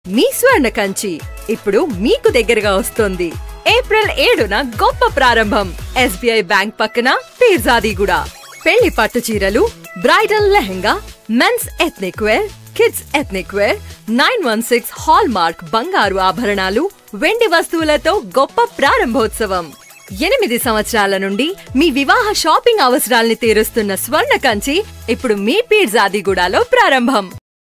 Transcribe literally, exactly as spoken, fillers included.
మీ స్వర్ణ కంచి ఇప్పుడు మీకు దగ్గరగా వస్తుంది. ఏప్రిల్ ఏడున గొప్ప ప్రారంభం ఎస్బీఐ బ్యాంక్ పక్కన పీర్జాదిగూడ. పెళ్లి పట్టు చీరలు, bridal lehenga, men's ethnic wear, kids ethnic wear, nine one six hallmark బంగారు ఆభరణాలు, వెండి వస్తువులతో గొప్ప ప్రారంభోత్సవం. ఎనిమిది సంవత్సరాల నుండి మీ వివాహ షాపింగ్ అవసరాల్ని తీరుస్తున్న స్వర్ణ కంచి ఇప్పుడు మీ పీర్జాదిగూడలో ప్రారంభం.